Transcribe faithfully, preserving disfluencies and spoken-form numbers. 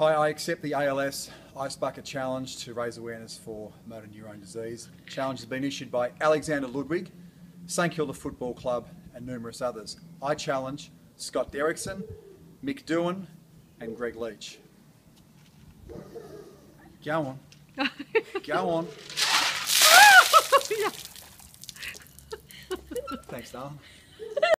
Hi, I accept the A L S Ice Bucket Challenge to raise awareness for motor neurone disease. The challenge has been issued by Alexander Ludwig, St Kilda Football Club and numerous others. I challenge Scott Derrickson, Mick Doohan and Greg Leach. Go on. Go on. Thanks, darling.